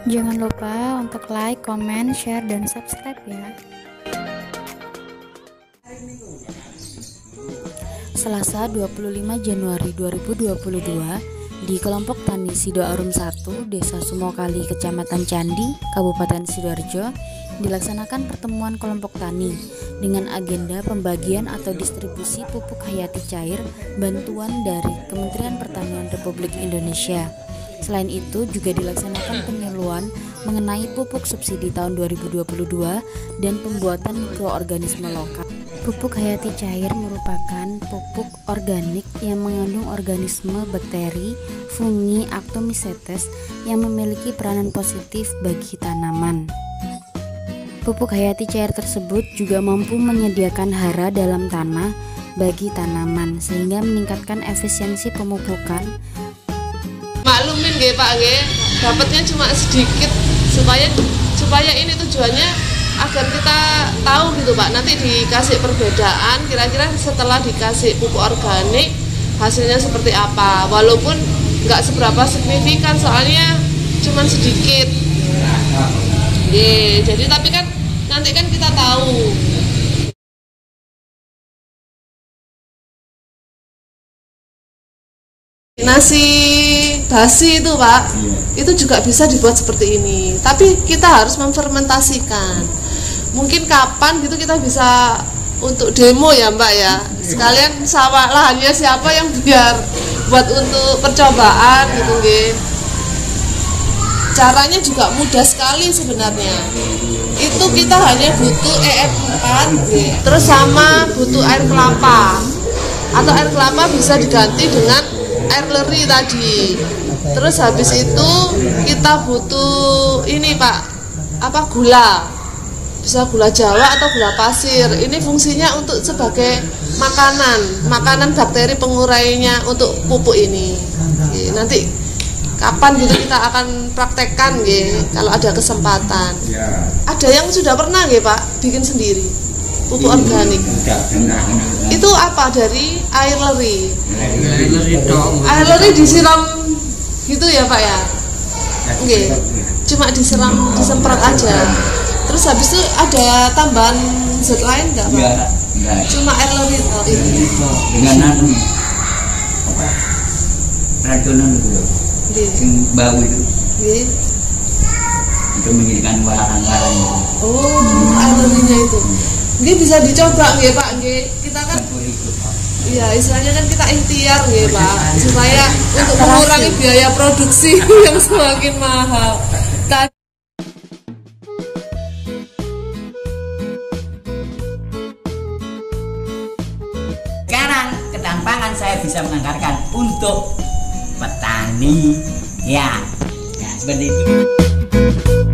Jangan lupa untuk like, comment, share, dan subscribe ya. Selasa 25 Januari 2022 di kelompok tani Sido Arum 1, Desa Sumokali, Kecamatan Candi, Kabupaten Sidoarjo, dilaksanakan pertemuan kelompok tani dengan agenda pembagian atau distribusi pupuk hayati cair bantuan dari Kementerian Pertanian Republik Indonesia. Selain itu juga dilaksanakan penyuluhan mengenai pupuk subsidi tahun 2022 dan pembuatan mikroorganisme lokal. Pupuk hayati cair merupakan pupuk organik yang mengandung organisme bakteri, fungi, Actomycetes yang memiliki peranan positif bagi tanaman. Pupuk hayati cair tersebut juga mampu menyediakan hara dalam tanah bagi tanaman sehingga meningkatkan efisiensi pemupukan. Maklumin nggih Pak nggih, dapatnya cuma sedikit supaya ini tujuannya agar kita tahu gitu Pak, nanti dikasih perbedaan kira-kira setelah dikasih pupuk organik hasilnya seperti apa, walaupun nggak seberapa signifikan soalnya cuma sedikit. Jadi tapi kan nanti kan kita tahu. Nasi basi itu Pak, itu juga bisa dibuat seperti ini. Tapi kita harus memfermentasikan. Mungkin kapan gitu kita bisa untuk demo ya Mbak ya. Sekalian sawah lahannya siapa yang biar buat untuk percobaan gitu nggih. Caranya juga mudah sekali sebenarnya. Itu kita hanya butuh EF4 terus sama butuh air kelapa. Atau air kelapa bisa diganti dengan air leri tadi. Terus habis itu kita butuh ini Pak, gula. Bisa gula Jawa atau gula pasir. Ini fungsinya untuk sebagai makanan bakteri pengurainya untuk pupuk ini. Nanti kapan gitu kita akan praktekkan kalau ada kesempatan. Ada yang sudah pernah Pak bikin sendiri pupuk organik. Itu apa dari air leri? Air leri disiram gitu ya Pak ya? Oke, cuma disemprot aja. Terus habis itu ada tambahan zat lain nggak Pak? Cuma air leri itu. Dengan racunan itu, bau itu. Untuk menjadikan warna-warna itu. Oh, air lerinya itu. Ini bisa dicoba nggih Pak nggih. Kita kan iya, istilahnya kan kita ikhtiar nggih Pak, supaya untuk mengurangi biaya produksi yang semakin mahal. Sekarang ketampangan saya bisa menganggarkan untuk petani ya seperti itu.